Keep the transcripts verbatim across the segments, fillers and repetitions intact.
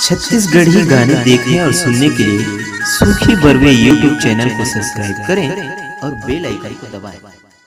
छत्तीसगढ़ी गाने देखने और सुनने के लिए सूखी बरवे यूट्यूब चैनल को सब्सक्राइब करें और बेल आइकन को दबाएं।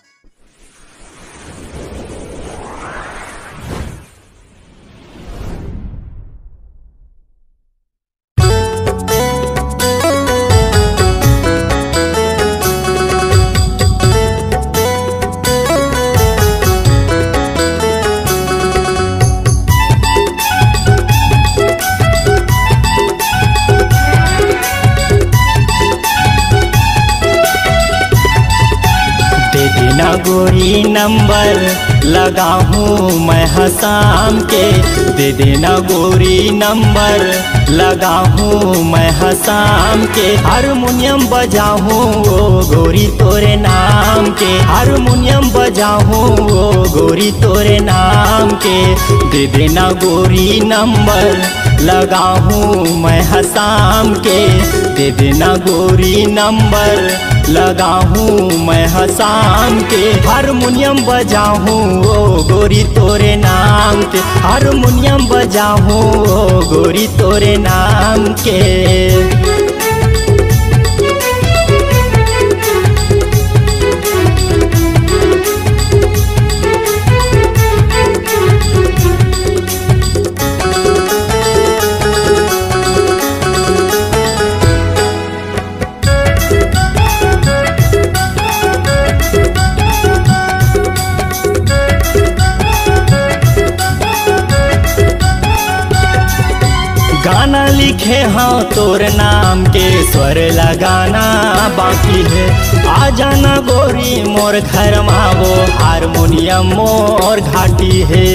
ना गोरी नंबर लगा हूँ मैं हसाम के, दे देना गोरी नंबर लगा हूँ मैं हसाम के। हारमोनियम बजाऊँ वो गोरी तोरे नाम के, हारमोनियम बजाऊँ वो गोरी तोरे नाम के। दे देना गोरी नंबर लगा हूँ मैं हसाम के, दे देना गोरी नंबर लगा हूँ मैं हसाम के। हारमोनियम बजाऊँ वो गोरी तोरे नाम के, हारमोनियम बजाऊँ वो गोरी तोरे नाम के। गाना लिखे हाँ तोर नाम के, स्वर लगाना बाकी है। आ जाना गोरी मोर घर मावो, हारमोनियम मोर घाटी है।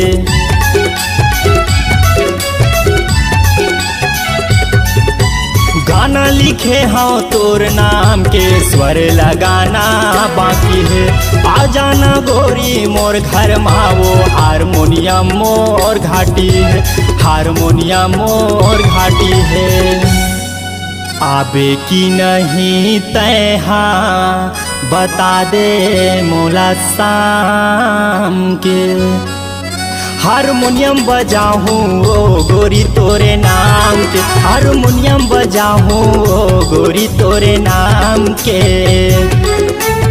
गाना लिखे हाँ तोर नाम के, स्वर लगाना बाकी है। आ जाना गोरी मोर घर मावो, हारमोनियम मोर घाटी है, हारमोनियम मोर घाटी है। आबे की नहीं तैहा बता दे मोला शाम के। हारमोनियम बजाऊँ वो गोरी तोरे नाम के, हारमोनियम बजाऊँ वो गोरी तोरे नाम के।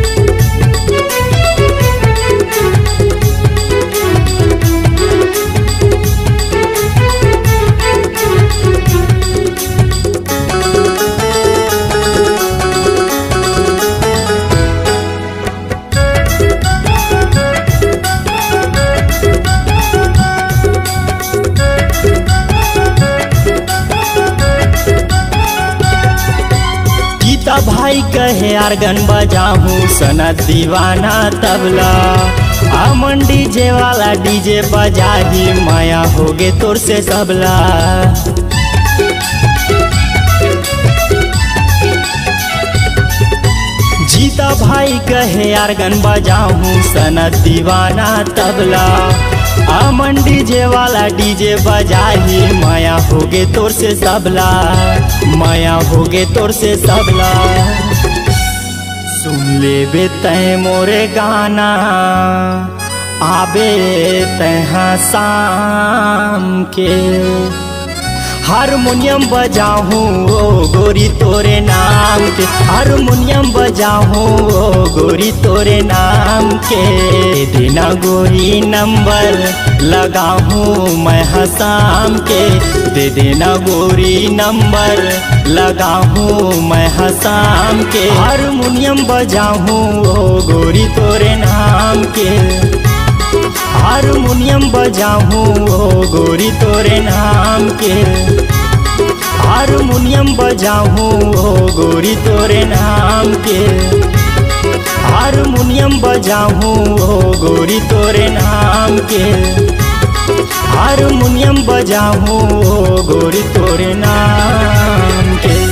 भाई कहे आर्गन बजाऊँ सनत दीवाना तबला। अमन डीजे वाला डीजे बजा ही माया होगे तोर से सबला। जीता भाई कहे आर्गन बजाऊँ सनत दीवाना तबला। अमन डीजे वाला डीजे बजा ही माया होगे तोर से सबला, माया होगे तोर से सबला। सुन ले बे तै मोरे गाना आबे तैहा शाम के। हारमोनियम बजाऊँ वो गोरी तोरे नाम के, हारमोनियम बजाऊँ वो गोरी तोरे नाम के। देना गोरी नंबर लगाऊँ मैं हसाम के, दे देना गोरी नंबर लगाऊँ मैं हसाम के। हारमोनियम बजाऊँ वो गोरी तोरे नाम के, हारमोनियम बजाऊँ वो गोरी तोरे नाम के। हारमोनियम बजाऊँ वो गोरी तोरे नाम के, हारमोनियम बजाऊँ वो गोरी तोरे नाम के। हारमोनियम बजाऊँ वो गोरी तोरे नाम के।